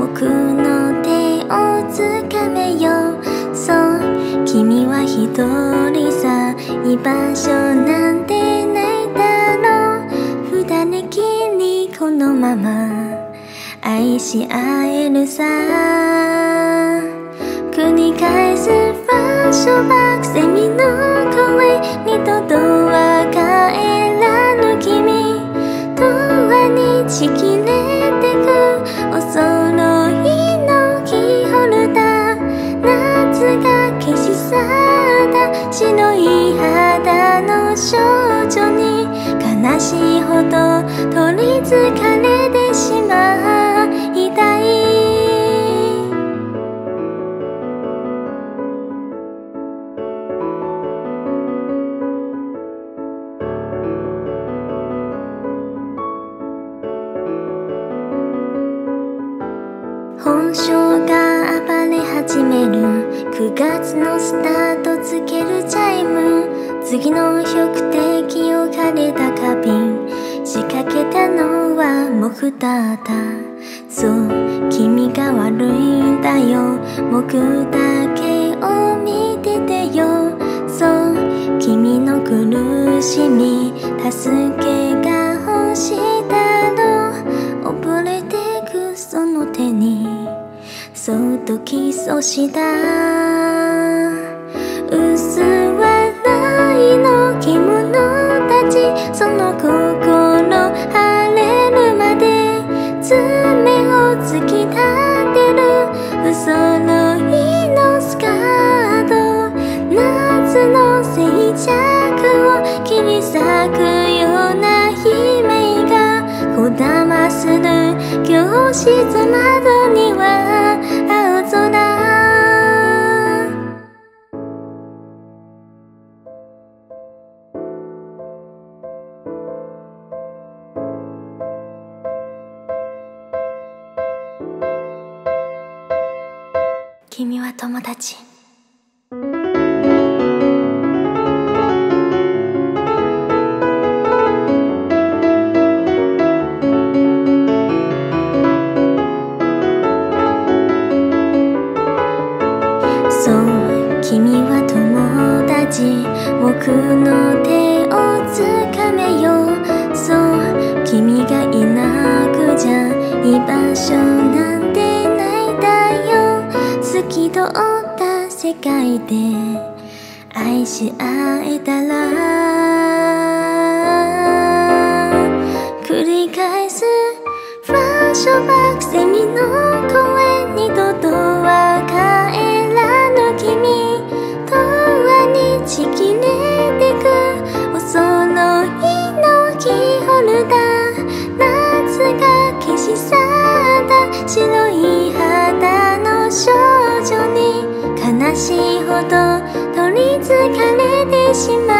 僕の手をつかめよ。そう君は一人さ、居場所なんてないだろう。二人きりこのまま愛し合えるさ。繰り返すフラッシュバック、セミの声二度とは帰らぬ君、永遠にちぎれてくお揃いのキーホルダー。夏が消し去った白い肌の少女に、悲しいほど取りつかれてしまいたい。本性が暴れ始める9月のスタート、つけるチャイム。次の標的を枯れた花瓶、仕掛けたのは僕だった。そう君が悪いんだよ、僕だけを見ててよ。そう君の苦しみ助けが欲しいだろう。溺れてくその手にそっとキスをした。薄笑いの獣たち、その心晴れるまで爪を突き立てる不揃いのスカート。夏の静寂を切り裂くような悲鳴がこだまする教室窓には青空。君は友達。そう君は友達、僕の手をつかめよ。そう君がいなくちゃ居場所なんてないだよ。透き通った世界で愛し合えたら、繰り返すフラッシュバック、セミの声二度とは帰らぬ君、永遠にちぎれてくお揃いのキーホルダー。夏が消し去った白い肌の少女に、悲しいほど取りつかれてしまう。